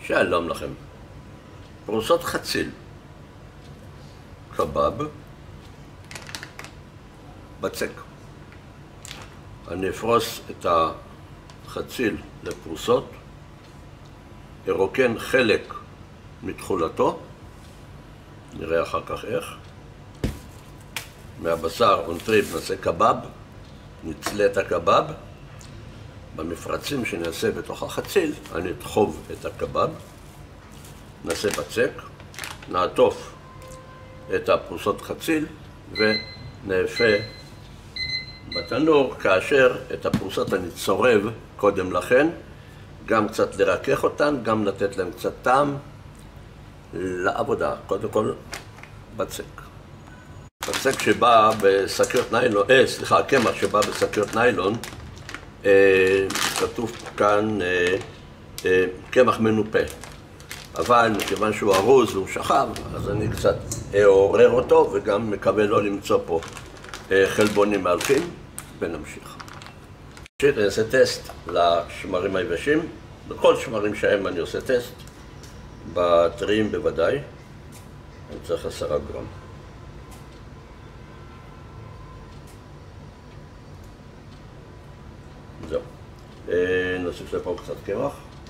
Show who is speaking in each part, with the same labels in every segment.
Speaker 1: שלום לכם. פרוסות חציל, קבב, בצק. אני אפרוס את החציל לפרוסות, ארוקן חלק מתחולתו, נראה אחר כך איך. מהבשר אונטריב נעשה קבב, נצלה את הקבב. במפרצים שנעשה בתוך החציל, אני אדחוב את הקבב, נעשה בצק, נעטוף את הפרוסות חציל ונאפה בתנור, כאשר את הפרוסות אני צורב קודם לכן, גם קצת לרכך אותן, גם לתת להן קצת טעם לעבודה. קודם כל בצק. בצק שבא בשקיות ניילון, הקמח שבא בשקיות ניילון, כתוב כאן קמח מנופה, אבל מכיוון שהוא ארוז והוא שכב, אז אני קצת אעורר אותו וגם מקווה לא למצוא פה חלבונים מהלכים, ונמשיך. ראשית אני אעשה טסט לשמרים היבשים, בכל שמרים שהם אני עושה טסט, בטריים בוודאי, אני צריך 10 גרם. זהו. נוסיף לפה קצת קמח.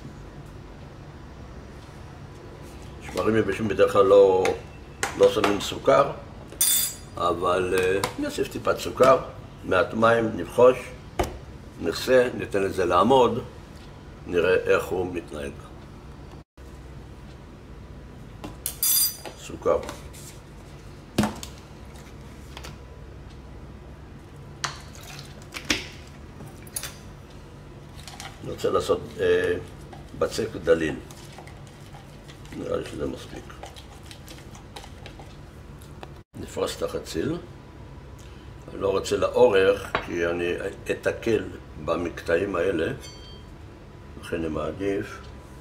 Speaker 1: שמרים יבשים בדרך כלל לא שמים סוכר, אבל נוסיף טיפת סוכר, מעט מים, נבחוש, נכסה, ניתן לזה לעמוד, נראה איך הוא מתנהג. סוכר. אני רוצה לעשות בצק דליל. נראה לי שזה מספיק. נפרס את החציל. אני לא רוצה לאורך כי אני אתקל במקטעים האלה, לכן אני מעדיף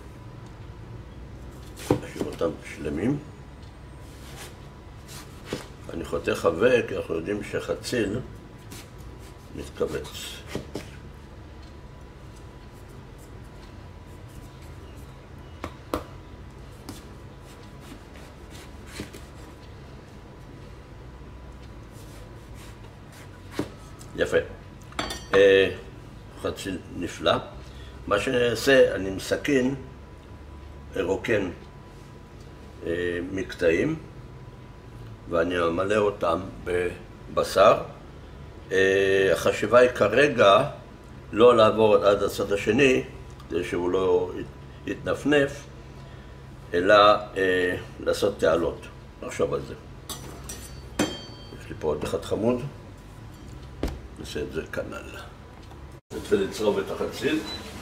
Speaker 1: להשאיר אותם שלמים. אני חותך חווה כי אנחנו יודעים שחציל מתכווץ. יפה. חציל נפלא. מה שאני אעשה, אני מסכין, ארוקן מקטעים, ואני אמלא אותם בבשר. החשיבה היא כרגע לא לעבור עד הצד השני, כדי שהוא לא יתנפנף, אלא לעשות תעלות. נחשוב על זה. יש לי פה עוד אחד חמוד. נעשה את זה כנ"ל. אני רוצה לצרוב את החציל.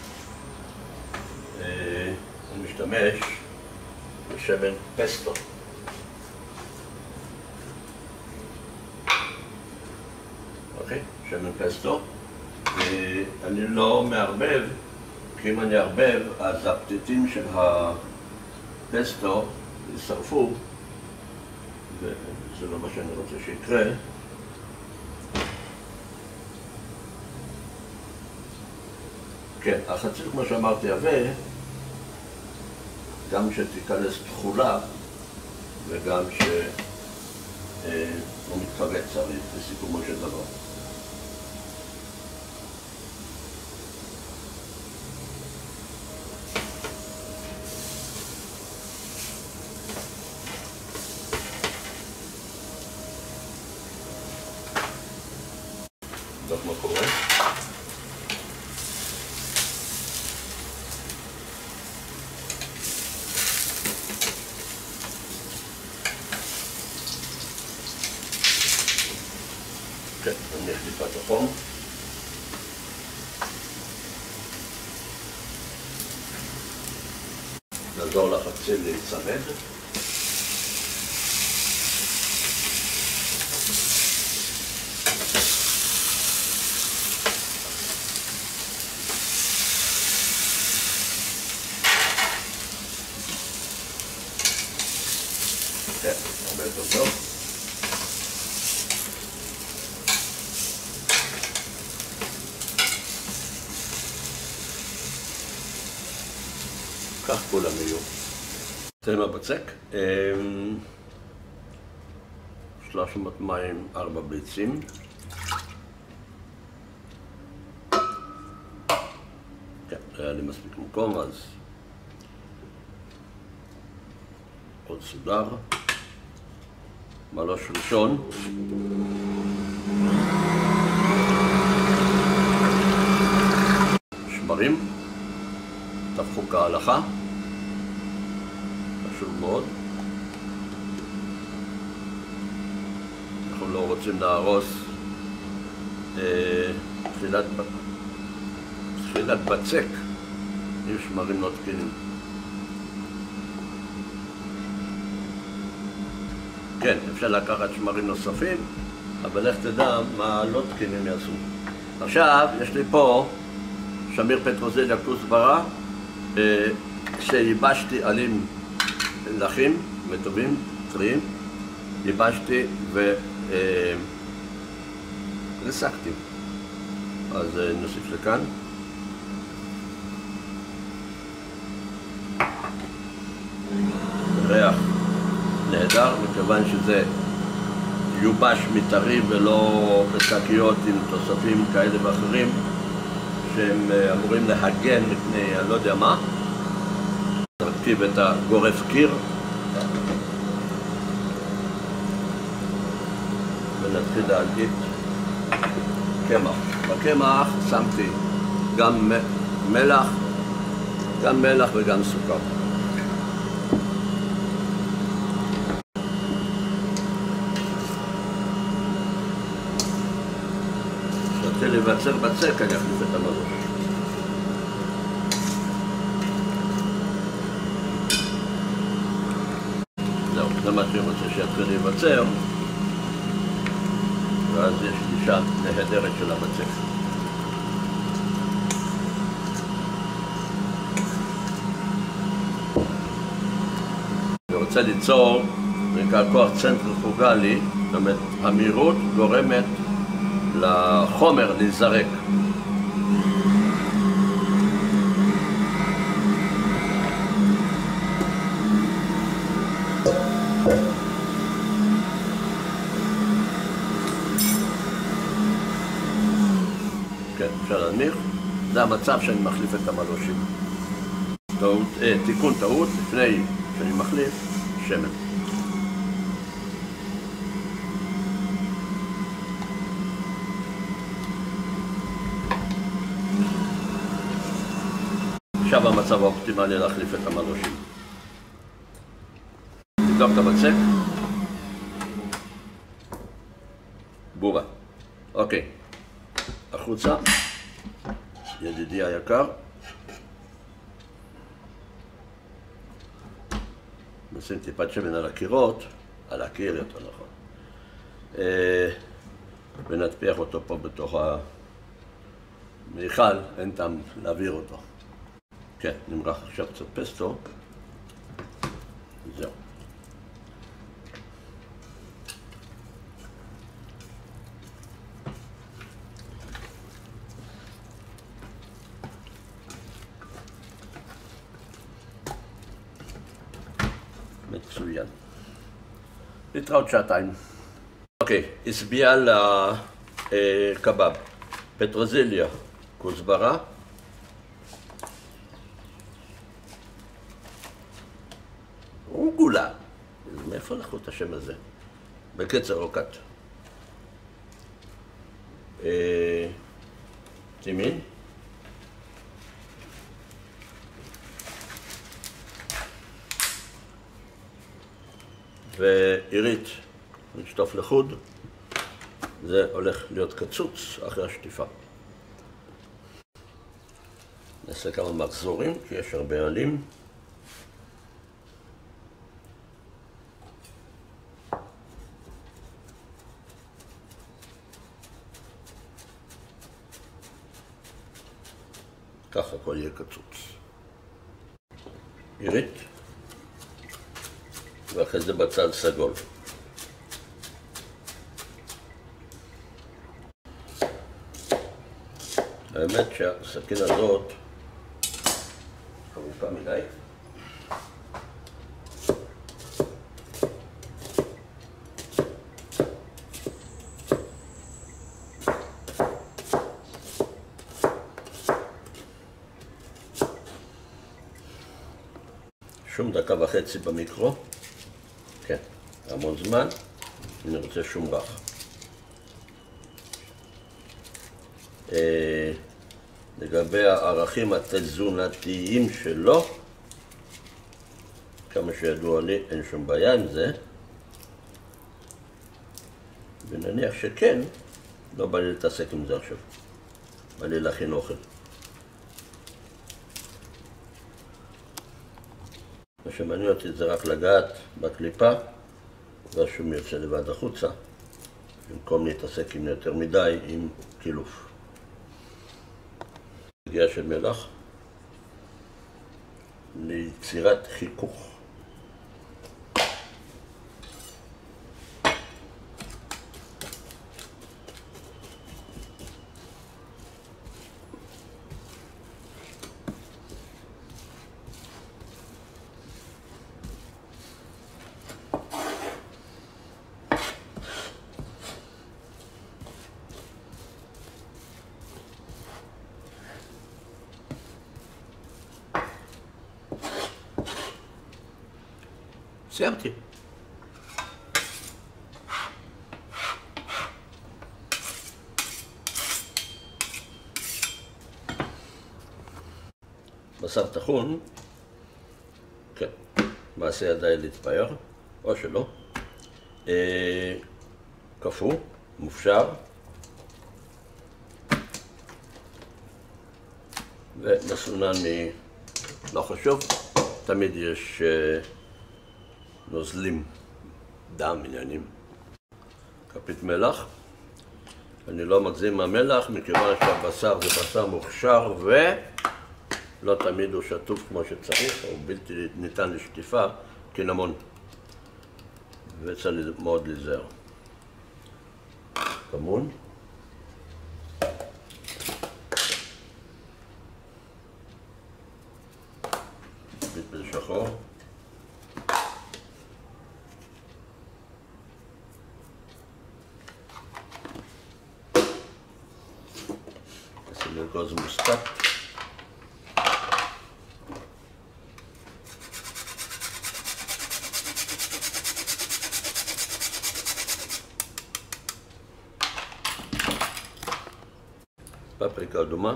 Speaker 1: אני משתמש בשמן פסטו. אוקיי? שמן פסטו. אני לא מערבב, כי אם אני אערבב, אז הפתיתים של הפסטו ישרפו, וזה לא מה שאני רוצה שיקרה. כן, החציל, כמו שאמרתי, עבה, גם שתיכנס תכולה וגם שהוא מתכווץ צריך, בסיכומו של דבר. נבדוק מה קורה. כן, נניח טיפת החום. נעזור לחציל להיצמד. כן, הרבה יותר טוב. כך כולם. כולם יהיו. זה מבצק. 300 מים, 4 ביצים. כן, היה לי מספיק מקום, אז עוד סודר. מלוש ראשון. שמרים. טפחו כהלכה. חשוב מאוד. אנחנו לא רוצים להרוס תחילת בצק עם שמרים לא תקינים. כן, אפשר לקחת שמרים נוספים, אבל איך תדע מה לא תקינים יעשו. עכשיו, יש לי פה שמיר פטרוזיליה כוסברה, שייבשתי עלים לחים, מטובים, טריים, ייבשתי וריסקתי. אז נוסיף לכאן. ריח נהדר, מכיוון שזה יובש מטרי ולא בשקיות עם תוספים כאלה ואחרים שהם אמורים להגן מפני אני לא יודע מה. נרכיב את הגורף קיר ונתחיל להגיד קמח. בקמח שמתי גם מלח וגם סוכר. כשנתחיל לבצר בצק אני אחליף את המלוש. זהו, זה מה שאני רוצה שיתחיל להיווצר, ואז יש גישה נהדרת של הבצק. אני רוצה ליצור, זה נקרא כוח צנטריפוגלי, זאת אומרת, המהירות גורמת לחומר להיזרק. כן, אפשר להניח. זה המצב שאני מחליף את המלושים. תיקון טעות, לפני שאני מחליף, שמן. עכשיו המצב האופטימלי להחליף את המלושים. נבדוק את הבצק. בובה. אוקיי. החוצה. ידידי היקר. נשים טיפת שמן על הקירות, על הקיר יותר נכון. ונטפיח אותו פה בתוך המיכל, אין טעם להעביר אותו. כן, נמרח עכשיו קצת פסטו. זהו. מצוין. נתראות שעתיים. אוקיי, הסביע לקבב. פטרוזיליה, כוסברה. גולה. מאיפה לקחו את השם הזה? בקצר רוקט. טימין. ועירית, נשטוף לחוד. זה הולך להיות קצוץ אחרי השטיפה. נעשה כמה מחזורים, כי יש הרבה עלים. ככה הכל יהיה קצוץ. עירית. ואחרי זה בצד סגול. האמת שהסכין הזאת ארוכה מדי. שום דקה וחצי במיקרו. כן, המון זמן. אני רוצה שום רך. לגבי הערכים התזונתיים שלו, כמה שידוע לי, אין שום בעיה עם זה. ונניח שכן, לא בא לי להתעסק עם זה עכשיו. בא לי להכין אוכל. מה שמעניין אותי זה רק לגעת בקליפה, והשום יוצא לבד החוצה, במקום להתעסק עם יותר מדי עם קילוף. הגיעה של מלח ליצירת חיכוך. סיימתי. בשר טחון, כן, מעשה ידיי להתפאר, או שלא. קפוא, מופשר, ומסונן לא חשוב, תמיד יש נוזלים, דם, עניינים. כפית מלח. אני לא מגזים מהמלח, מכיוון שהבשר זה בשר מוכשר ולא תמיד הוא שטוף כמו שצריך, הוא בלתי ניתן לשטיפה, קינמון. וצריך מאוד להיזהר. כמון. פלפל שחור. אגוז מוסקת. פפריקה אדומה.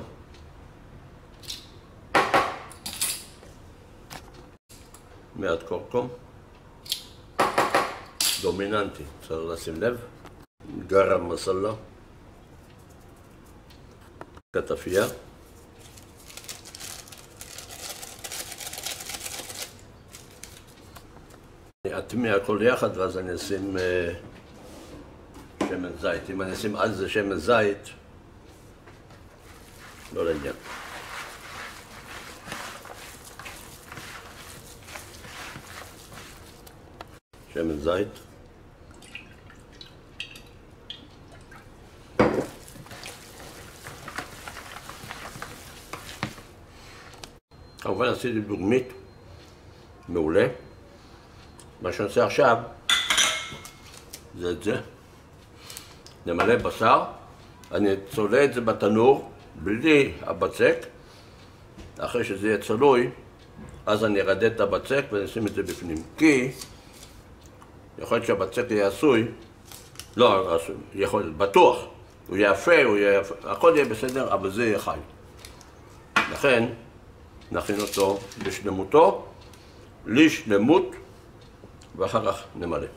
Speaker 1: מעט קורקום. דומיננטי, צריך לשים לב. גרם מסאלה. כתפייה. אני אטמיע הכל יחד ואז אני אשים שמן זית. אם אני אשים על זה שמן זית, לא לעניין. שמן זית. כמובן עשיתי דוגמית מעולה. מה שאני עושה עכשיו זה את זה. נמלא בשר, אני צולע את זה בתנור בלי הבצק. אחרי שזה יהיה צלוי, אז אני ארדד את הבצק ונשים את זה בפנים. כי יכול להיות שהבצק יהיה עשוי, לא יכול להיות, בטוח, הוא יהיה יפה, הכל יהיה בסדר, אבל זה יהיה חי. לכן נכין אותו לשלמות, ואחר כך נמלא.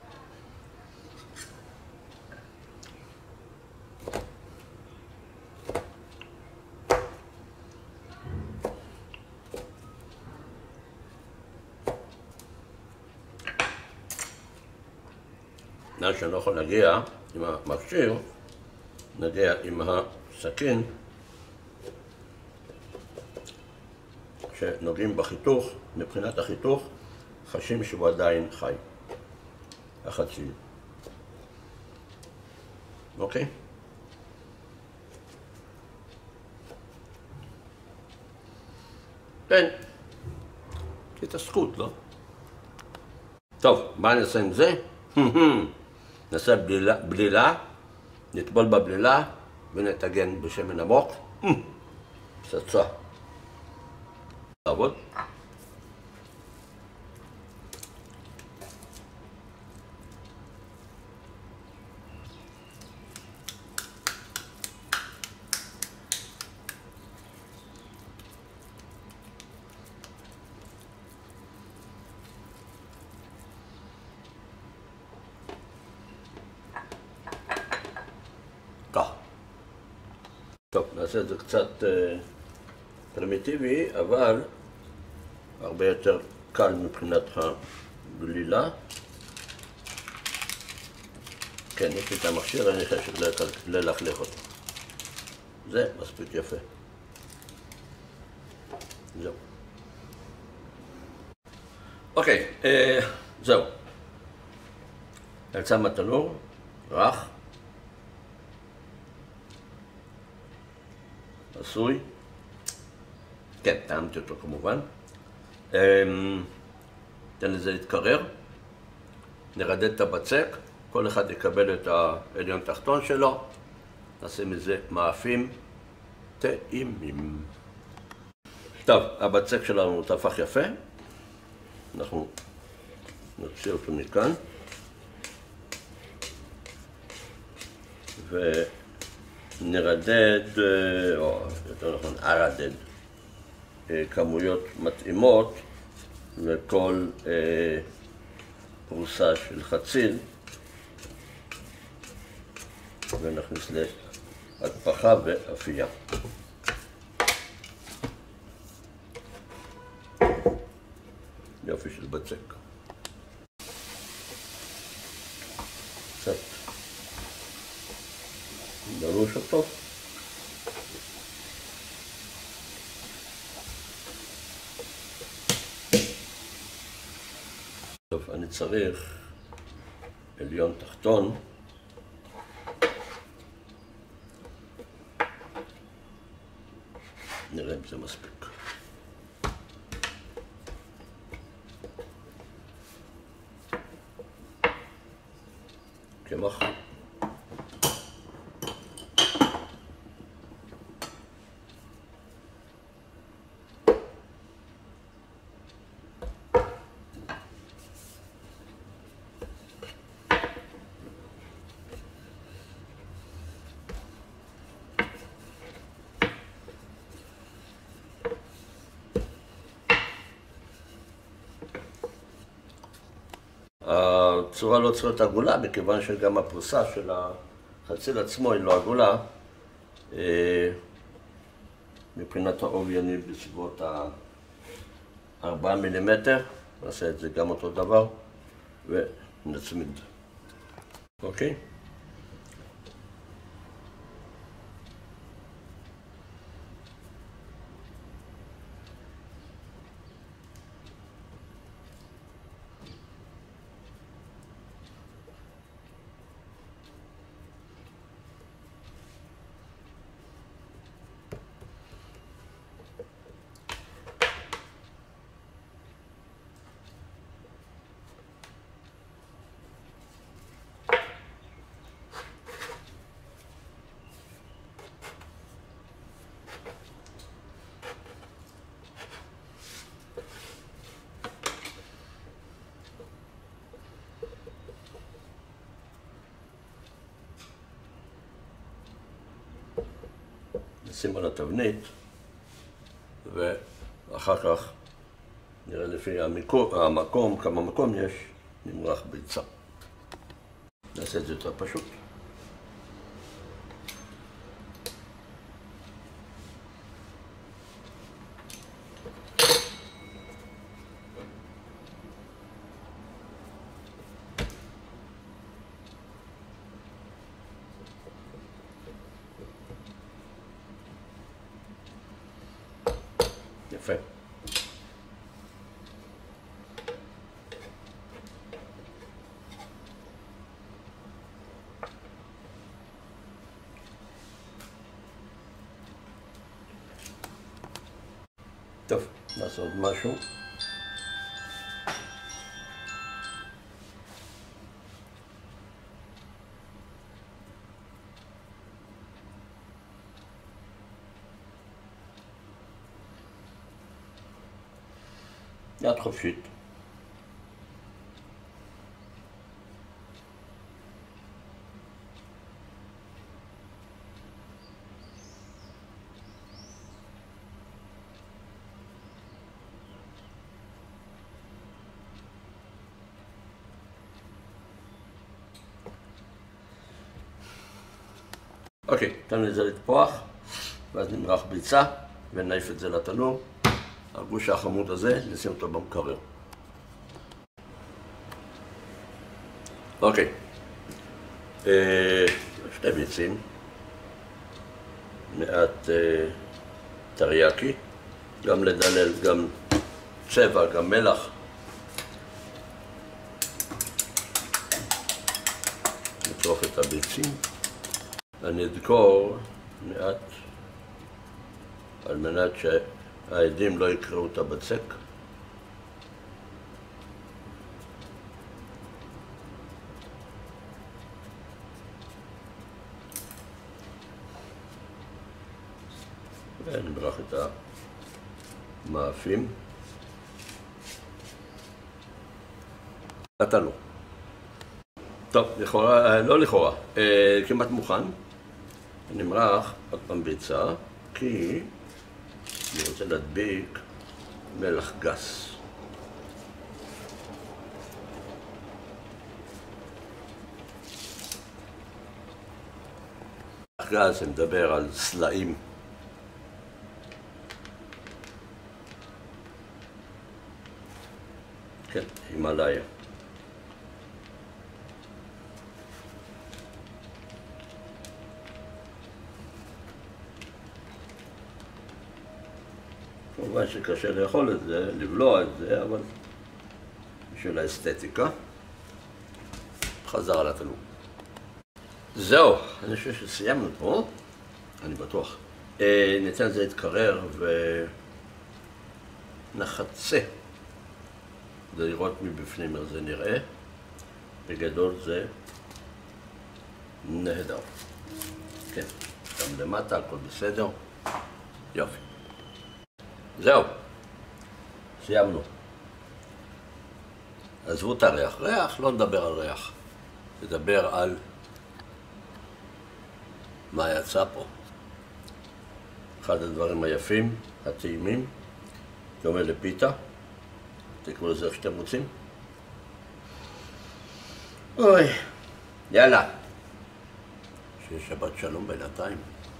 Speaker 1: שאני לא יכול להגיע עם המכשיר, נגיע עם הסכין, כשנוגעים בחיתוך, מבחינת החיתוך, חשים שהוא עדיין חי, החצי. אוקיי? כן, התעסקות, לא? טוב, מה נעשה עם זה? נעשה בלילה, נטבול בבלילה ונטגן בשמן עמוק. פצצה. לעבוד. טוב, נעשה את זה קצת פרימיטיבי, אבל הרבה יותר קל מבחינת הגלילה. כן, יש לי את המכשיר, אני חושב ללכלך אותו. זה מספיק יפה. זהו. אוקיי, זהו. יצא מהתנור, רך, עשוי. כן, טעמתי אותו כמובן. תן לזה להתקרר. נרדד את הבצק, כל אחד יקבל את העליון תחתון שלו. נעשה מזה מאפים טעימים. טוב, הבצק שלנו טפח יפה. אנחנו נוציא אותו מכאן. ונרדד, או יותר נכון, ארדד, כמויות מתאימות לכל פרוסה של חציל, ונכניס להטפחה ואפייה. יופי של בצק. קצת דרוש אותו. טוב, אני צריך עליון תחתון. נראה אם זה מספיק. קמח. הצורה לא צריכה להיות עגולה, מכיוון שגם הפרוסה של החציל עצמו היא לא עגולה. מבחינת העובי אני בסביבות 4 מילימטר, נעשה את זה גם אותו דבר ונצמיד. אוקיי? נשים על התבנית, ואחר כך נראה לפי המקום, כמה מקום יש, נמרח ביצה. נעשה את זה יותר פשוט. יפה. טוב, נעשה עוד משהו. יד חופשית. אוקיי, תן לזה לתפוח. ואז נמרח ביצה ונעיף את זה לתנור. הגוש החמוד הזה, נשים אותו במקרר. אוקיי. שתי ביצים. מעט טריאקי. גם לדלל, גם צבע, גם מלח. נצרוך את הביצים. אני אדקור מעט על מנת שהעדים לא יקראו את הבצק. ונמרח את המאפים. נתנו. טוב, לכאורה, לא לכאורה, כמעט מוכן. נמרח עוד פעם ביצה, כי אני רוצה להדביק מלח גס. מלח גס, אני מדבר על סלעים. כן, הימלאיה. כמובן שקשה לאכול את זה, לבלוע את זה, אבל בשביל האסתטיקה. חזר על התנור. זהו, אני חושב שסיימנו פה, אני בטוח. ניתן לזה להתקרר ונחצה. זה לראות מבפנים איך זה נראה. בגדול זה נהדר. כן, גם למטה, הכל בסדר. יופי. זהו, סיימנו. עזבו את הריח. ריח, לא נדבר על ריח. נדבר על מה יצא פה. אחד הדברים היפים, הטעימים, דומה לפיתה. תקראו לזה איך שאתם רוצים. אוי, יאללה. שיהיה שבת שלום בינתיים.